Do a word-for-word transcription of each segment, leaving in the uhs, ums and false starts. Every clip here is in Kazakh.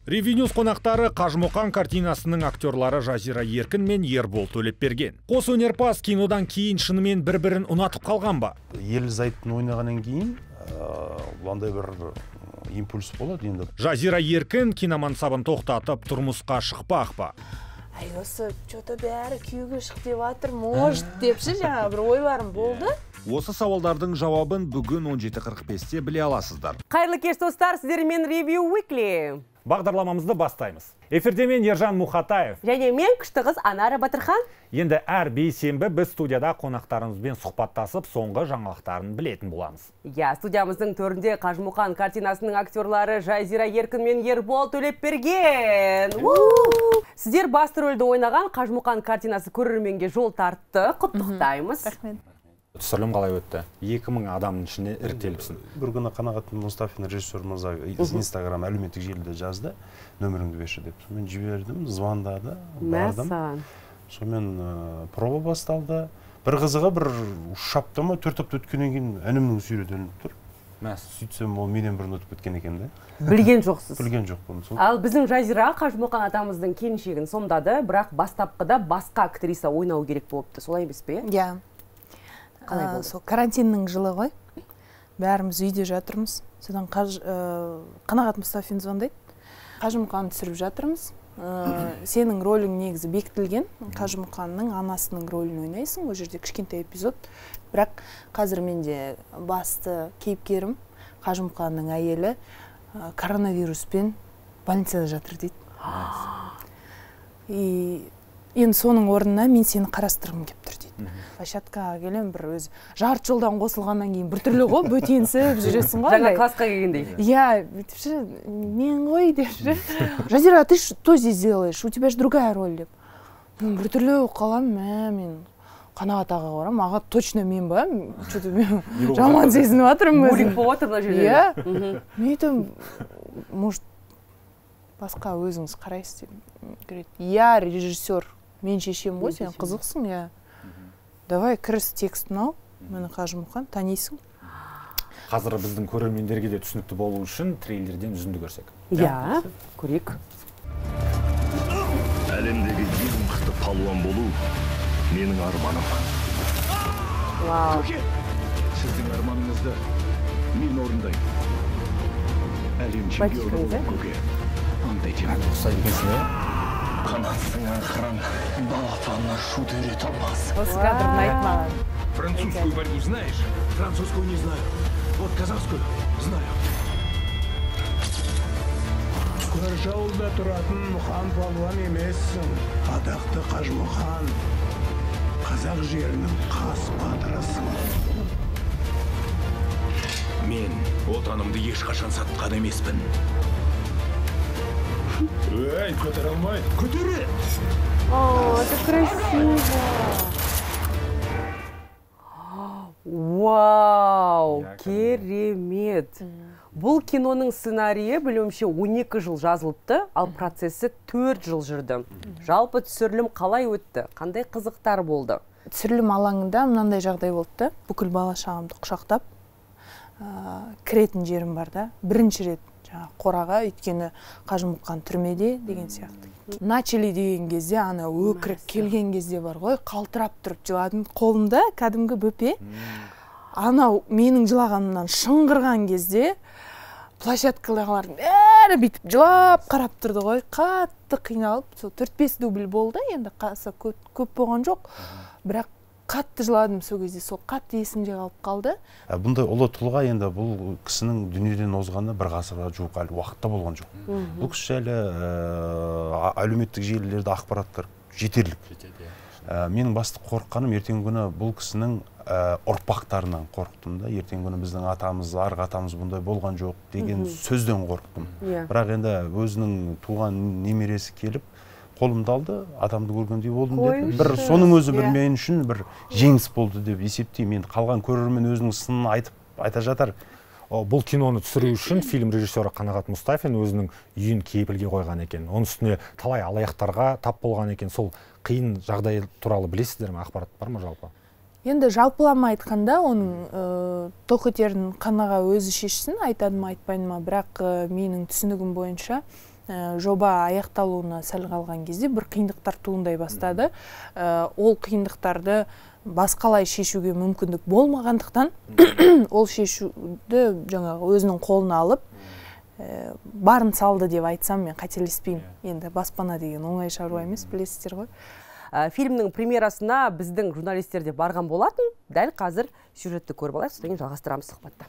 Ревинюс қонақтары Қажымұқан картинасының актерлары Жазира Еркін мен Ербол Төлепберген. Қос өнерпаз кинодан кейін шынымен бір-бірін ұнатып қалған ба? Ерлі-зайыптың ойнағаннан кейін бұландай бір импульс болады енді. Жазира Еркін киномансабын тоқтатып тұрмысқа шықпақ па? Ай, осы что-то бәрі күйеуге шық деп жатыр, может депші, жаңа бір ойларым болды. Осы сауалдардың жауабын бүгін он жеті қырық бесте біле аласыздар. Қайырлы кеш достар, сіздермен Review Weekly. Бағдарламамызды бастаймыз. Эфирде мен Ержан Мухатаев. Және мен күшті қыз Анара Батырхан. Енді әр бейсенбі біз студияда қонақтарымызбен сұхбаттасып, соңғы жаңалықтарын білетін боламыз. Я, студиямыздың төрінде Қажымұқан картинасының актерлары Жазира Еркін мен Ербол Төлепберген. Сіздер басты рөлді ойнаған Қажымұқан картинасы көрерменге жол тартты. Құттықтаймыз. Түсірілім қалай өтті? екі мың адамның ішіне іріктеліпсің. Бір күні Қанағат Мұстафин режиссер мырза Инстаграм әлеуметтік желіде жазды, нөміріңді берші деп. Мен жібердім, звондады, бардым. Сонымен проба басталды. Бір қызығы бір шаптама төрт апта өткеннен кейін інімнің сүйретіліп тұр. Сөйтсем, ол менен бұрын өтіп кеткен екен де. Білген жоқсыз. Білген жоқпын. Ал біздің Жазира Қажымұқан атамыздың келіншегін сомдады, бірақ бастапқыда басқа актриса ойнау керек болыпты. Солай емес пе? Иә. Сол карантиннің жылы ғой. Бәріміз үйде жатырмыз. Содан Қанағат Мұстафин звондайды. Қажымұқан түсіріп жатырмыз. Сенің рөлің негізі бекітілген. Қажымұқанның анасының рөлін ойнайсың. Ол жерде кішкентай эпизод. Бірақ қазір менде басты кейіпкерім Қажымұқанның әйелі коронавируспен больницада жатыр дейді. И енді соның орнына мен сені қарастырғым келіп тұр дейді. Площадкаға келем, бір өзі жарты жолдан қосылғаннан кейін бір түрлі ғой, бөтенсіп жүресің ғой. Жаңа классқа келгендей. Я, мен ғой депші. Жазира, ты что здесь делаешь? У тебя же другая роль деп. Бір түрлі қалам, мен Қанағат аға қарам, аға точно мен ба? Что-то мен жаман сезініп жатырмын өзім. Булинг болып отыр мына жерде. Иә. Мен айтам, может, басқа өзіңіз қарайсыз деп. Я режиссер, мен шешем ғой, сен қызықсың, я. Давай кіріс текстін ал, мені Қажымұқан, танисың. Қазір біздің көрермендерге де түсінікті болу үшін трейлерден үзінді көрсек. Иә, көрейік. Әлемдегі ең мықты палуан болу менің арманым. Вау. Сіздің арманыңызды мен орындаймын. Әлем чемпионы болуға ант етемін. Ұқсайды екенсің, иә? Қанаттың ақырын балапанына шут үйрете алмас. Осы кадрын айтмаған. Французскую борьбу знаешь? Французскую не знаю. Вот казахскую знаю. Көрші ауылда тұратын Мұқан палуан емессің. Атақты Қажымұқан. Қазақ жерінің қас батырысың. Мен отанымды ешқашан сатқан емеспін. Эй, көтер алмай. Көтере! О, это красиво! Вау, керемет! Бұл киноның сценарийі білуімше он екі жыл жазылыпты, ал процесі төрт жыл жүрді. Жалпы түсірілім қалай өтті? Қандай қызықтар болды? Түсірілім алаңында мынандай жағдай болды. Бүкіл бала шағамды құшақтап, кіретін жерім бар да. Бірінші рет қораға, өйткені Қажымұқан түрмеде деген сияқты. Начали деген кезде, ана өкірік келген кезде бар ғой, қалтырап тұрып жыладым. Қолымда кәдімгі бөпе. Анау менің жылағанымнан шыңғырған кезде площадкалағылардың бәрі бүйтіп жылап қарап тұрды ғой. Қатты қиналып, төрт бес дубль болды, енді қаса көп болған жоқ. Бірақ қатты жыладым сол кезде, сол қатты есімде қалып қалды. Бұндай ұлы тұлға енді бұл кісінің дүниеден озғаны бір ғасырға жуық әлі уақытта болған жоқ. Бұл кісі әлі әлеуметтік желілерде ақпараттар жетерлік. Менің басты қорыққаным ертеңгі күні бұл кісінің ұрпақтарынан қорықтым да. Ертеңгі күні біздің атамыз, арғы атамыз бұндай болған жоқ деген сөзден қорықтым. Бірақ енді өзінің туған немересі келіп, қолымды алды, адамды көргендей болдым деді. Бір соның өзі бір мен үшін бір жеңіс болды деп есептеймін. Енді қалған көрермен өзінің сынын айтып айта жатар. Бұл киноны түсіру үшін фильм режиссері Қанағат Мұстафин өзінің үйін кейіпілге қойған екен. Оның үстіне талай алаяқтарға тап болған екен. Сол қиын жағдай туралы білесіздер ме? Ақпарат бар ма жалпы? Енді жалпылама айтқанда, оның тоқетерін Қанаға өзі шешсін, айтады ма, айтпайды ма, бірақ менің түсінігім бойынша жоба аяқталуына сәл қалған кезде бір қиындықтар туындай бастады. Ол қиындықтарды басқалай шешуге мүмкіндік болмағандықтан ол шешуді жаңағы өзінің қолына алып барын салды деп айтсам мен қателеспеймін. Енді баспана деген оңай шаруа емес, білесіздер ғой. Фильмнің премьерасына біздің журналистер де барған болатын. Дәл қазір сюжетті көріп алайық, содан кейін жалғастырамыз сұхбатты.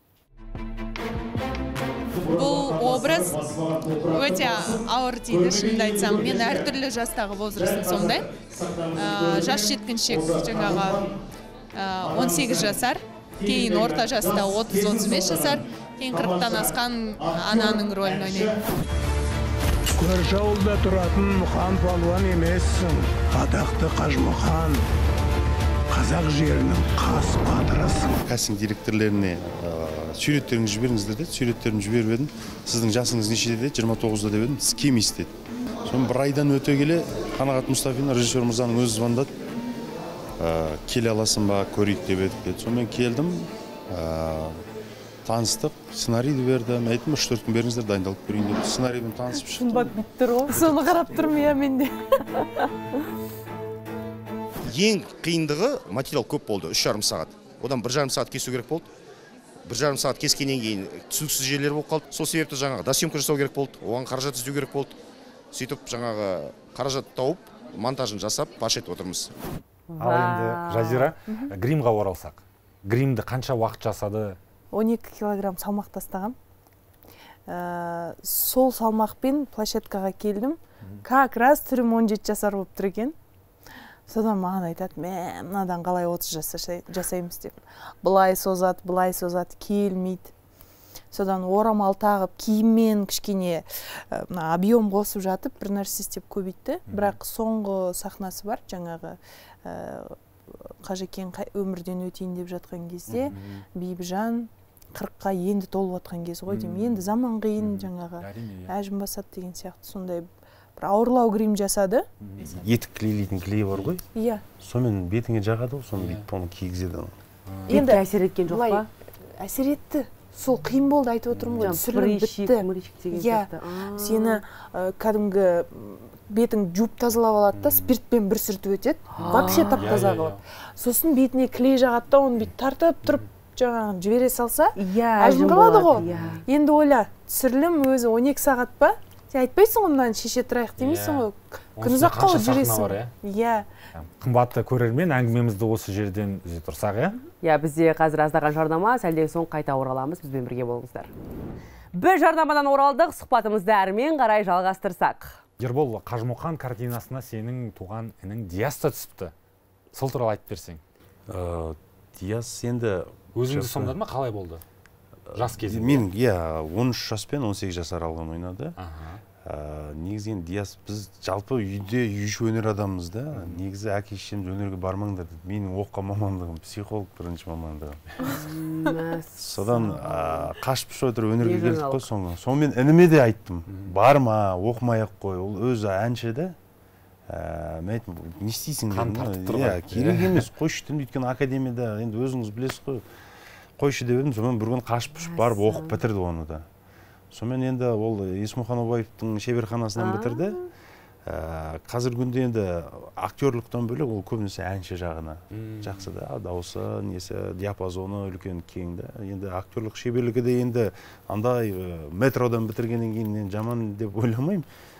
Бұл образ өте ауыр дейді, шынымды айтсам. Мен әртүрлі жастағы возрастын сомдаймын. Жас жеткіншек жаңағы он сегіз жасар, кейін орта жаста отыз отыз бес жасар, кейін қырықтан асқан ананың рөлін ойнайды. Көрші ауылда тұратын хан палуан емессің, атақты Қажымұқан, қазақ жерінің қас батырысың. Кастинг директорлеріне суреттеріңізді жіберіңіздер деді, суреттерімді жіберіп едім. Сіздің жасыңыз нешеде деді, жиырма тоғызда деп едім, сіз кемейсіз деді. Соны бір айдан өте келе Қанағат Мұстафин режиссер мырзаның өзі звондады. Келе аласың ба, көрейік деп едік деді. Сонымен келдім, таныстық, сценарийді бердім, айттым, үш төрт күн беріңіздер, дайындалып көрейін деп. Сценариймен танысып шықтым. Қымбат біттір ғой. Соны қарап тұрмын я менде. Ең қиындығы материал көп болды, үш жарым сағат. Одан бір жарым сағат кесу керек болды. Бір жарым сағат кескеннен кейін түсініксіз жерлер болып қалды. Сол себепті жаңағы досъемка жасау керек болды, оған қаражат іздеу керек болды. Сөйтіп жаңағы қаражат тауып, монтажын жасап, паш етіп отырмыз. Ал енді Жазира, гримға оралсақ. Гримді қанша уақыт жасады? он екі килограмм салмақ тастағам. Сол салмақпен площадкаға келдім. Как раз түрім он жеті жасар болып тұр екен. Содан маған айтады, мен мынадан қалай отыз жасаймыз деп. Бұлай созат, бұлай созат, келмейді. Содан орамал тағып, киіммен кішкене объем қосып жатып, бір нәрсе істеп көбейтті. Бірақ соңғы сахнасы бар, жаңағы Қажекен өмірден өтейін деп жатқан кезде, Бейбіжан қырыққа енді толып жатқан кез ғой деймін. Енді заман қиын, жаңағы әжім басады деген сияқты сондай бір ауырлау грим жасады. Етік клейлейтін клей бар ғой? Иә. Сонымен бетіңе жағады ғой, соны бүйтіп оны кигізеді. Бетке әсер еткен жоқ па? Әсер етті. Сол қиын болды, айтып отырмын ғой, түсірілім бітті. Иә, сені кәдімгі бетің жуып тазалап алады да, спиртпен бір сүртіп өтеді, вообще тап-таза қылады. Сосын бетіне клей жағады да, оны бүйтіп тартып тұрып жаңағы жібере салса, әжім қалады ғой. Енді ойла, түсірілім өзі он екі сағат па? Сен айтпайсың ғой, мынаны шеше тұрайық демейсің ғой, күн ұзаққа ол жүресің. Иә. Қымбатты көрермен, әңгімемізді осы жерден үзе тұрсақ, иә? Иә, бізде қазір аздаған жарнама, сәлден соң қайта ораламыз, бізбен бірге болыңыздар. Біз жарнамадан оралдық, сұхбатымызды әрмен қарай жалғастырсақ. Ербол, Қажымұқан картинасына сенің туған інің Диас та түсіпті. Сол туралы айтып берсең. Диас енді... Өзіңді сомдады ма, қалай болды? Жас кезінде? Мен, иә, он үш жас пен он сегіз жасар алған ойнады. Негізген Диас, біз жалпы үйде үйші өнер адамымыз да. Негізі әке шешеміз өнерге бармаңдар деді. Менің оқыған мамандығым, психолог бірінші мамандығым. Содан қашып отырып өнерге келдік қой соңғы. Сонымен ініме де айттым. Барма, оқымай-ақ қой. Ол өзі әнші де. Мен айттым, не істейсің дедім. Керек емес, қойшы дедім. Өйткені академияда енді өзіңіз білесіз қой. Қойшы деп едім, сонымен бір күн қашып барып оқып бітірді оны да. Сонымен енді ол Есмұхан Обаевтың шеберханасынан бітірді. Қазір күнде енді актерлықтан бөлек ол көбінесе әнші жағына. Жақсы да, дауысы, несі, диапазоны үлкен кең да. Енді актерлық шеберлігі де енді андай метродан бітіргеннен кейін жаман деп ойламаймын.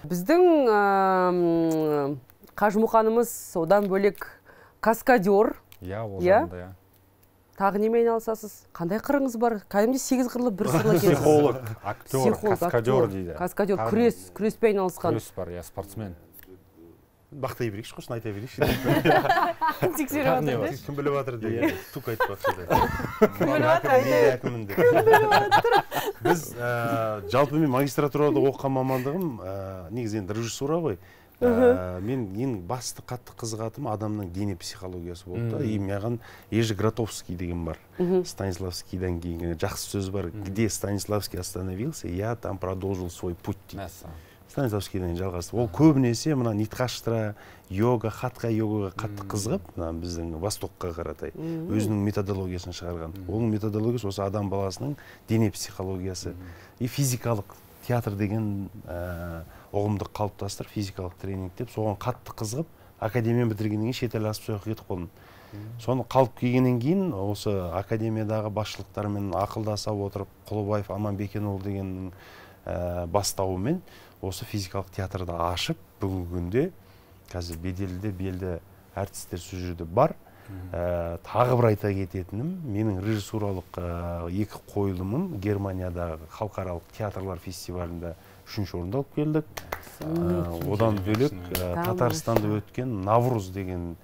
Біздің Қажымұқанымыз одан бөлек каскадер. Иә, ол жағында, иә. Тағы немен айналысасыз? Қандай қырыңыз бар? Кәдімде сегіз қырлы бір сырлы кезіз. Психолог, актер, каскадер дейді. Каскадер, күрес, күреспе айналысқан. Күрес бар, иә, спортсмен. Бақтай берейікші, қосын айта берейікші. Тексеріп атыр. Кім біліп атыр дейді. Тук айтып атыр. Кім біліп атыр? Кім біліп атыр? Біз жалпы мен магистратурада оқыған мамандығым негізі енді режиссура ғой. Мен ең басты қатты қызығатым адамның дене психологиясы болды. И маған Ежи Гратовский деген бар. Станиславскийдан кейін жақсы сөз бар. Где Станиславский остановился, я там продолжил свой путь. Станиславскийдан жалғасты. Ол көбінесе мына нитхаштра, йога, хатха йогаға қатты қызығып, біздің Востокқа қаратай, өзінің методологиясын шығарған. Оның методологиясы осы адам баласының дене психологиясы и физикалық театр деген ұғымды қалыптастырып, физикалық тренинг деп, соған қатты қызығып, академия бітіргеннен кейін шетел асып сояққа кетіп қалдым. Соны қалып келгеннен кейін осы академиядағы басшылықтармен ақылдаса отырып, Құлыбаев Аманбекенұлы дегеннің бастауымен осы физикалық театрды ашып, бүгінгі күнде қазір беделді белді әртістер сол жерде бар. Тағы бір айта кететінім, менің режиссуралық екі қойылымым Германиядағы халықаралық театрлар фестивалінде үшінші орынды алып келдік. Одан бөлек Татарстанда өткен Навруз деген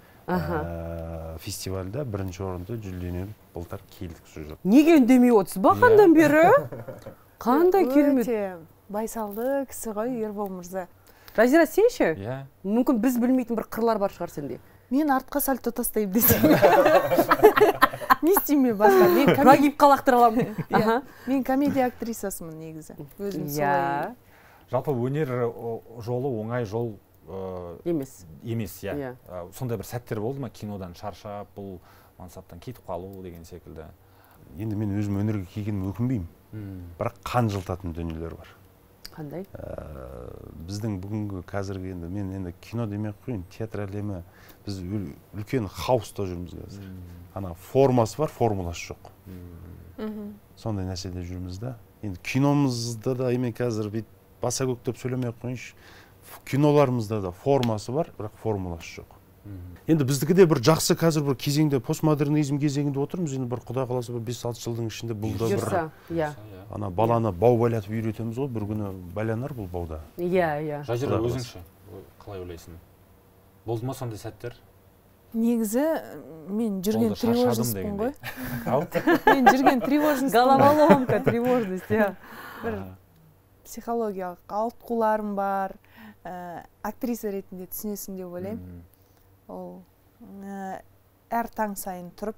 фестивальда бірінші орынды жүлдені былтыр келдік сол жерде. Неге үндемей отырсыз ба қандан бері? Қандай керемет. Өте байсалды кісі ғой Ербол мырза. Жазира, сен ше? Мүмкін біз білмейтін бір қырлар бар шығар сенде. Мен артқа сальто тастайым десем. Не істеймін басқа? Мен прогиб қалақтыра аламын. Мен комедия актрисасымын негізі. Өзім солай. Жалпы өнер жолы оңай жол емес. Емес, иә. Сондай бір сәттер болды ма, кинодан шаршап, бұл мансаптан кетіп қалу деген секілді? Енді мен өзім өнерге келгенім өкінбеймін. Бірақ қан жылтатын дүниелер бар. Қандай? Біздің бүгінгі қазіргі енді мен енді кино демей қойын, театр әлемі біз үлкен хаоста жүрміз қазір. Ана формасы бар, формуласы жоқ. Сондай нәрседе жүрміз да. Енді киномызда да емен қазір баса көктеп сөйлемей қойыншы, киноларымызда да формасы бар, бірақ формуласы жоқ. Енді біздікі де бір жақсы қазір бір кезеңде, постмодернизм кезеңінде отырмыз, енді бір құдай қаласа бір бес алты жылдың ішінде бұл да бір ана баланы бау байлатып үйретеміз ғой, бір күні байланар бұл бауда. Иә, иә. Жазира, өзіңше қалай ойлайсың? Болды ма сондай сәттер? Негізі мен жүрген тревожностьпын ғой. Ау? Мен жүрген тревожностьпын. Головоломка, тревожность, иә. Бір психологиялық ауытқуларым бар, актриса ретінде түсінесің деп ойлаймын. Ол әр таң сайын тұрып,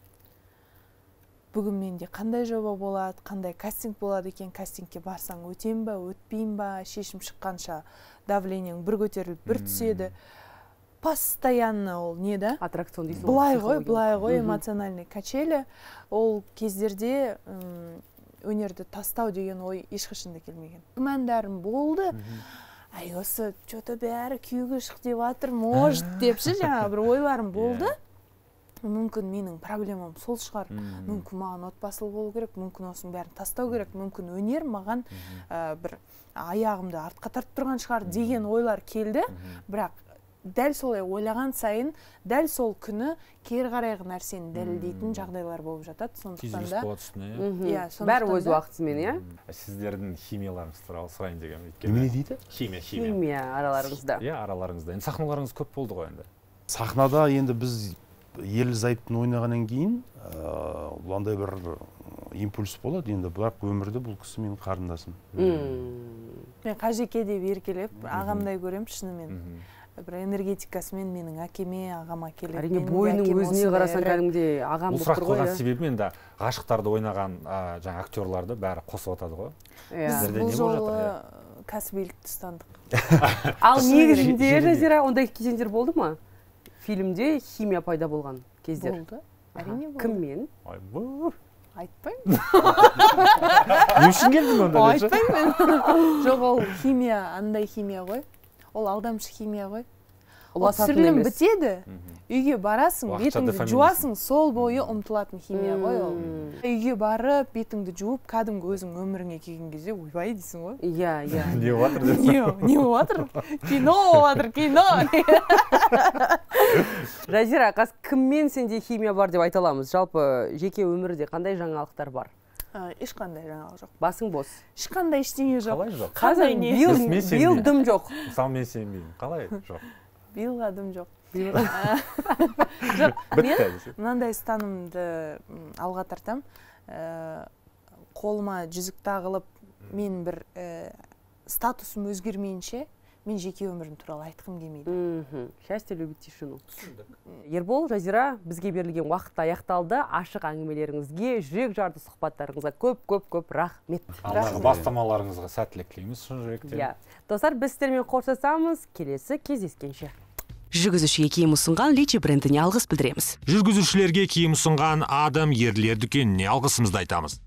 бүгін менде қандай жоба болады, қандай кастинг болады екен, кастингке барсаң өтем ба, өтпейм ба, шешім шыққанша давлениең бір көтеріліп, бір түседі. Постоянно ол не да? Аттракцион дейсің. Былай ғой, былай ғой, эмоциональный качели. Ол кездерде өнерді тастау деген ой ешқашанда келмеген. Күмәндарым болды. Ай, осы что-то бәрі күйеуге шық деп жатыр, может депші, жаңа бір ойларым болды. Мүмкін менің проблемам сол шығар. Мүмкін маған отбасылы болу керек, мүмкін осының бәрін тастау керек, мүмкін өнер маған бір аяғымды артқа тартып тұрған шығар деген ойлар келді. Бірақ дәл солай ойлаған сайын, дәл сол күні кері қарайғы нәрсені дәлелдейтін жағдайлар болып жатады. Сондықтан да бәрі өз уақытысымен, иә? Сіздердің химияларыңыз туралы сұрайын деген. Не дейді? Химия, химия. Химия араларыңызда. Иә, араларыңызда. Енді сахналарыңыз көп болды ғой енді. Сахнада енді біз Ерлі-Зайыптың ойнағаннан кейін бұландай бір импульс болады. Енді бірақ өмірде бұл кісі менің қарындасым. Мен Қажеке деп еркелеп, ағамдай көрем шынымен. Бір энергетикасымен менің әкеме, ағама келеді. Әрине бойының өзіне қарасан кәдімгідей ағам болып тұр ғой. Бұл сұрақ қойған себебі енді ғашықтарды ойнаған жаңа актерларды бәрі қосып жатады ғой. Біз бұл жолы кәсібилікті ұстандық. Ал негізінде, Жазира, ондай кезеңдер болды ма? Фильмде химия пайда болған кездер. Болды. Әрине болды. Кіммен? Айтпаймын. Не үшін келдің онда? Айтпаймын. Жоқ, ол химия, андай химия ғой. Ол алдамшы химия ғой. Түсірілім бітеді, үйге барасың, бетіңді жуасың, сол бойы ұмтылатын химия ғой ол. Үйге барып, бетіңді жуып, кәдімгі өзің өміріңе келген кезде ойбай дейсің ғой. Иә, иә. Не болып жатыр дейсің? Не болып жатыр? Кино болып жатыр, кино. Жазира, қазір кіммен сенде химия бар деп айта аламыз? Жалпы жеке өмірде қандай жаңалықтар бар? Ешқандай жаңалық жоқ. Басың бос. Ешқандай ештеңе жоқ. Қалай жоқ? Қазір биыл дым жоқ. Мысалы мен сенбеймін. Қалай жоқ? Биылға дым жоқ. Жоқ, мен мынандай ұстанымды алға тартам. Қолыма жүзік тағылып, мен бір статусым өзгермейінше, мен жеке өмірім туралы айтқым келмейді. Счастье любит тишину. Ербол, Жазира, бізге берілген уақыт аяқталды. Ашық әңгімелеріңізге, жүрек жарды сұхбаттарыңызға көп-көп-көп рахмет. Алдағы бастамаларыңызға сәттілік тілейміз шын жүректен. Достар, біз сіздермен қоштасамыз, келесі кездескенше. Жүргізушіге киім ұсынған Личи брендіне алғыс білдіреміз. Жүргізушілерге киім ұсынған Адам ерлер дүкеніне алғысымызды айтамыз.